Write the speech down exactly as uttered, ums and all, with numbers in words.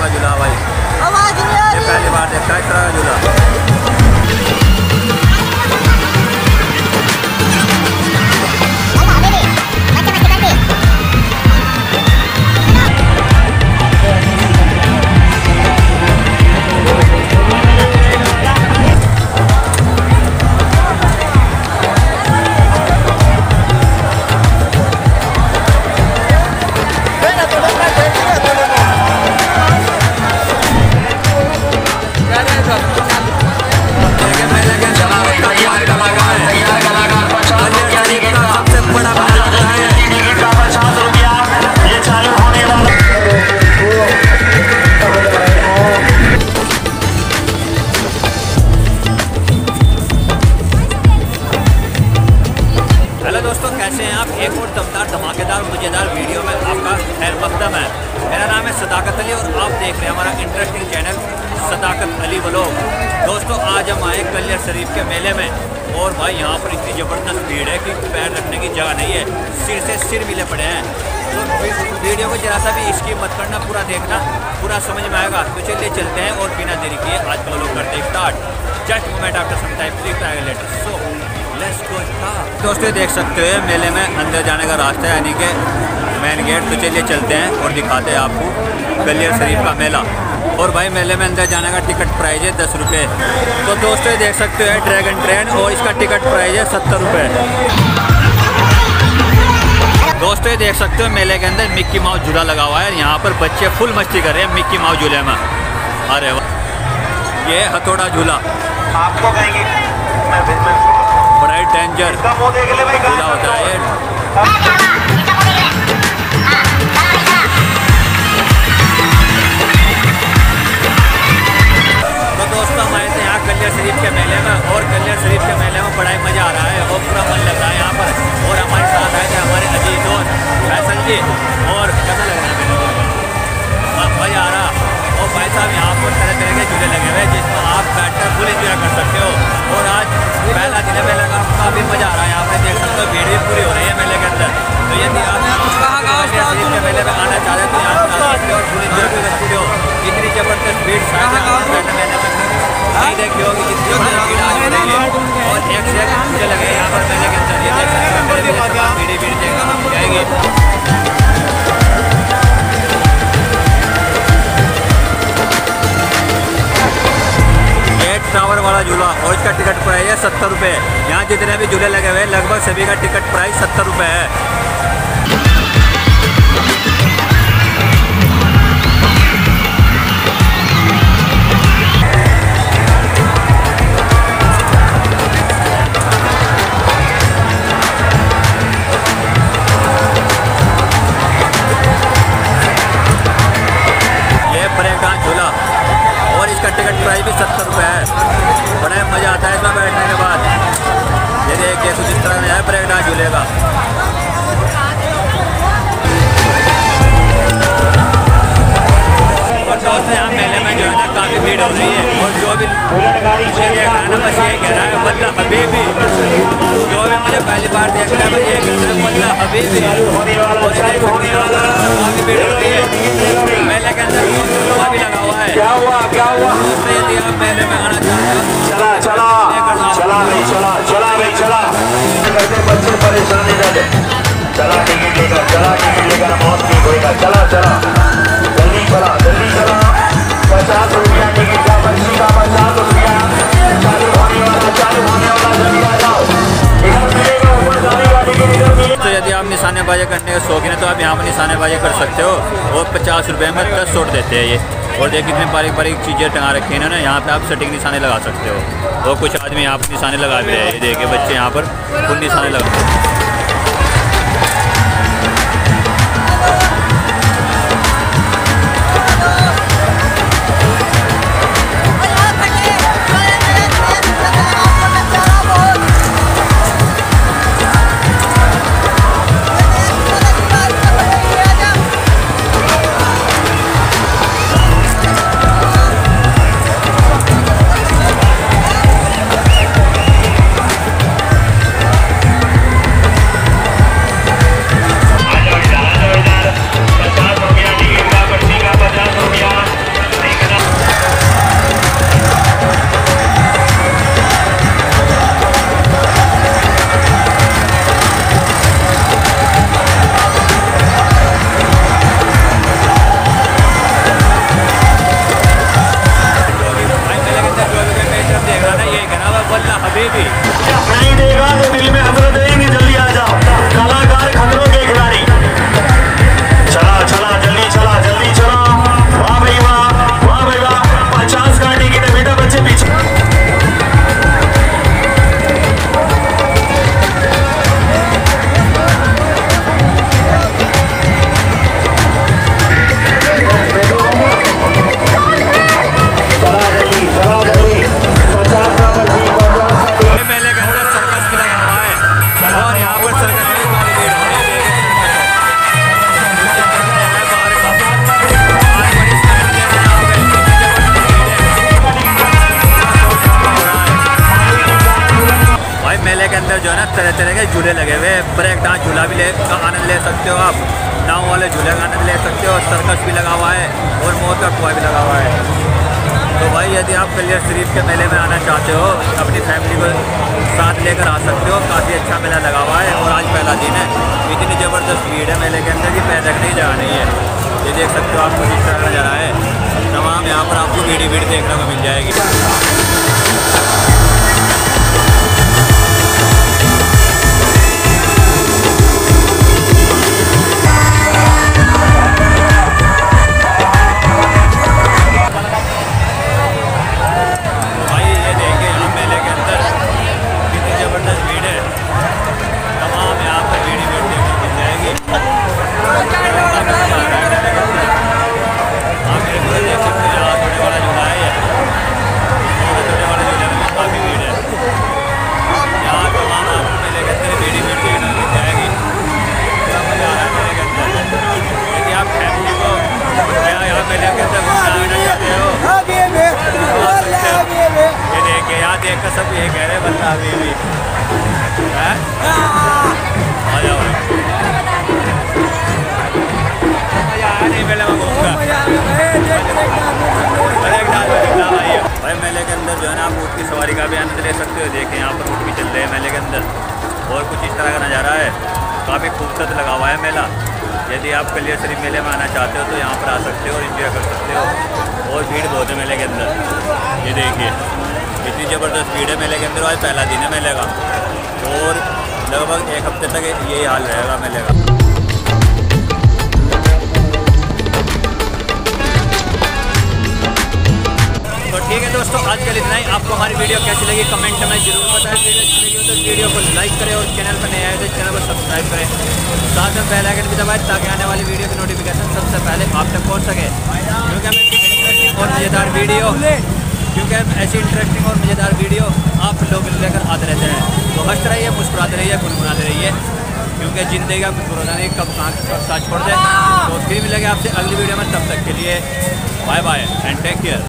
का झूला भाई, ये पहली बार देखा है इस तरह का झूला। कैसे हैं आप? एक और दमदार धमाकेदार मज़ेदार वीडियो में आपका खैर मकदम है। मेरा नाम है सदाकत अली और आप देख रहे हैं हमारा interesting channel Sadaqat Ali vlog. दोस्तों आज हम आए कलियर शरीफ के मेले में और भाई यहाँ पर इतनी ज़बरदस्त भीड़ है कि पैर रखने की जगह नहीं है, सिर से सिर मिले पड़े हैं। तो वीडियो को जरा सा भी इसकी मत करना, पूरा देखना, पूरा समझ में आएगा। तो चलिए चलते हैं और बिना देरी किए आज का व्लॉग करते हैं start. Just moment after some time please later so let's go start. दोस्तों देख सकते हो मेले में अंदर जाने का रास्ता है, यानी कि मेन गेट। तो चलिए चलते हैं और दिखाते हैं आपको कलियर शरीफ का मेला। और भाई मेले में अंदर जाने का टिकट प्राइस है दस रुपये। तो दोस्तों ये देख सकते हो ड्रैगन ट्रेन और इसका टिकट प्राइस है सत्तर रुपये। दोस्तों ये देख सकते हो मेले के अंदर मिक्की माउस झूला लगा हुआ है। यहाँ पर बच्चे फुल मस्ती कर रहे हैं मिक्की माउस झूले में। अरे वाह, ये हथौड़ा झूला आपको कहेंगे बड़ा ही डेंजर झूला होता है ये। तो दोस्तों हमारे थे यहाँ कलियर शरीफ के मेले में और कलियर शरीफ के मेले में बड़ा ही मज़ा आ रहा है और पूरा मन लग रहा है यहाँ पर। और हमारे साथ आए थे हमारे अजीज दोस्त फैसल जी। और कैसा लग रहा है? मज़ा आ रहा। और भाई साहब यहाँ पर तरह तरह के झूले लगे हुए जिसमें आप बैठकर फुल इंजॉय कर सकते हो। और आज पहला दिन है मेले का, काफ़ी मज़ा आ रहा है। यहाँ पे देख सकते हो भीड़ भी पूरी हो रही है मेले के अंदर। तो यदि आप कलियर शरीफ के मेले में आना चाहते हैं तो यहाँ पर आ सकते हो और फुल इंजॉय कर सकते हो। इतनी ज़बरदस्त भीड़ शायद मैंने नहीं देखी होगी जितनी भीड़ आज हो रही है। और एक से एक झूले लगे यहाँ पर मेले के अंदर। ये देख सकते हो भीड़ भीड़ देखा जाएगी। टावर वाला झूला और इसका टिकट प्राइस है सत्तर रुपये। यहाँ जितने भी झूले लगे हुए हैं लगभग सभी का टिकट प्राइस सत्तर रुपये है। ये ब्रेक डांस झूला और इसका टिकट प्राइस भी सत्तर रुपये है। बड़ा मज़ा आता है इसमें बैठने के बाद। ये देखिए कुछ इस तरह है ब्रेक डांस झूलेगा। और दोस्तों यहाँ मेले में जो है ना काफ़ी भीड़ हो रही है। और जो भी मुझे देख रहा है ना बस ये कह रहा है वल्ला हबीबी। जो भी मुझे पहली बार देख रहा है बस ये कह रहा है वल्ला हबीबी। और काफ़ी भीड़ हो रही है मेले के अंदर, भी लगा हुआ है। क्या हुआ क्या हुआ? यदि आप मेले में आना चाहते हो चला चला चला भाई चला चला भाई चला। बच्चे परेशान नहीं रहते। चला टिकट लेकर चला टिकट लेकर मौत ठीक होएगा। चला चला जल्दी चला जल्दी चला। पचास रुपया टिकट का पर्ची का पचास रुपया चालू होने वाला चालू होने वाला जल्दी आ जाओ। इधर मिलेगा ऊपर जाने का टिकट इधर मिलेगा। तो यदि आप निशानेबाजी करने के शौकीन है तो आप यहाँ पर निशानेबाजी कर सकते हो। और पचास रुपये में दस शॉट देते हैं ये। और देखिए कितनी बारीक बारीक चीज़ें टंगा रखी है ना, यहाँ पे आप सटीक निशाने लगा सकते हो। और कुछ आदमी यहाँ पर निशाने लगा भी रहे हैं। ये देखिए बच्चे यहाँ पर फुल निशाने लगा। सारे झूले लगे हुए, ब्रेक डांस झूला भी ले का आनंद ले सकते हो आप, नाव वाले झूले का आनंद ले सकते हो, सर्कस भी लगा हुआ है और मौत का कुआं भी लगा हुआ है। तो भाई यदि आप कलियर शरीफ के मेले में आना चाहते हो, अपनी फैमिली को साथ लेकर आ सकते हो। काफ़ी अच्छा मेला लगा हुआ है और आज पहला दिन है। इतनी ज़बरदस्त भीड़ है मेले के अंदर कि पैर रखने की जगह नहीं है। ये देख सकते हो आपको जिस तरह का नज़ारा है, तमाम यहाँ पर आपको भीड़ भीड़ देखने को मिल जाएगी। देख कर सब ये कह रहे हैं बंदा अभी भी आ जाओ मजा आया नहीं मेले में घूमकर भाई। मेले के अंदर जो है ना आप ऊँट की सवारी का भी आनंद ले सकते हो। देखें यहाँ पर ऊँट भी चल रहे हैं मेले के अंदर और कुछ इस तरह का नज़ारा है। काफ़ी खूबसूरत लगा हुआ है मेला। यदि आप कलियर शरीफ मेले में आना चाहते हो तो यहाँ पर आ सकते हो और इंजॉय कर सकते हो। और भीड़ बहुत है मेले के अंदर, ये देखिए इतनी ज़बरदस्त भीड़ है मेले के अंदर। आज पहला दिन है मेले का और लगभग एक हफ्ते तक यही हाल रहेगा मेले का। तो ठीक है दोस्तों, आज कल इतना ही। आपको हमारी वीडियो कैसी लगी कमेंट में जरूर बताएं। वीडियो अच्छी लगी हो तो वीडियो को लाइक करें और चैनल पर नए आए तो चैनल को सब्सक्राइब करें। साथ में बेल आइकन भी दबाएं ताकि आने वाली वीडियो की नोटिफिकेशन सबसे पहले आप तक पहुँच सके। क्योंकि हमें इंटरेस्टिंग और मज़ेदार वीडियो क्योंकि हम ऐसी इंटरेस्टिंग और मज़ेदार वीडियो आप लोग लेकर आते रहते हैं। तो हंसते रहिए, मुस्कुराते रहिए, गुनगुनाते रहिए, क्योंकि ज़िंदगी का कुछ भरोसा नहीं कब कहाँ कब साथ छोड़ दे। तो फिर मिलेंगे आपसे अगली वीडियो में, तब तक के लिए bye bye and take care.